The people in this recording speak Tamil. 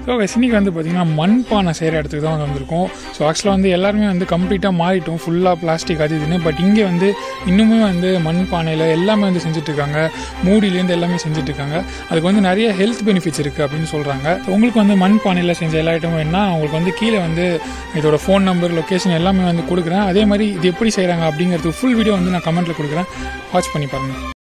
ஸோ இன்னைக்கு வந்து பார்த்திங்கன்னா மண்பானை செய்கிற இடத்துக்கு தான் வந்திருக்கோம். ஸோ ஆக்சுவலாக வந்து எல்லாருமே வந்து கம்ப்ளீட்டாக மாறிட்டோம், ஃபுல்லாக பிளாஸ்டிக் அது இதுன்னு. பட் இங்கே வந்து இன்னுமே வந்து மண்பானையில் எல்லாமே வந்து செஞ்சுட்ருக்காங்க, மூடியிலேருந்து எல்லாமே செஞ்சுட்ருக்காங்க. அதுக்கு வந்து நிறைய ஹெல்த் பெனிஃபிட்ஸ் இருக்குது அப்படின்னு சொல்கிறாங்க. உங்களுக்கு வந்து மண்பானையில் செஞ்ச எல்லா ஐட்டமும் வேணுன்னா உங்களுக்கு வந்து கீழே வந்து இதோட ஃபோன் நம்பர், லொக்கேஷன் எல்லாமே வந்து கொடுக்குறேன். அதே மாதிரி இது எப்படி செய்கிறாங்க அப்படிங்கிறது ஃபுல் வீடியோ வந்து நான் கமெண்ட்டில் கொடுக்குறேன், வாட்ச் பண்ணி பாருங்கள்.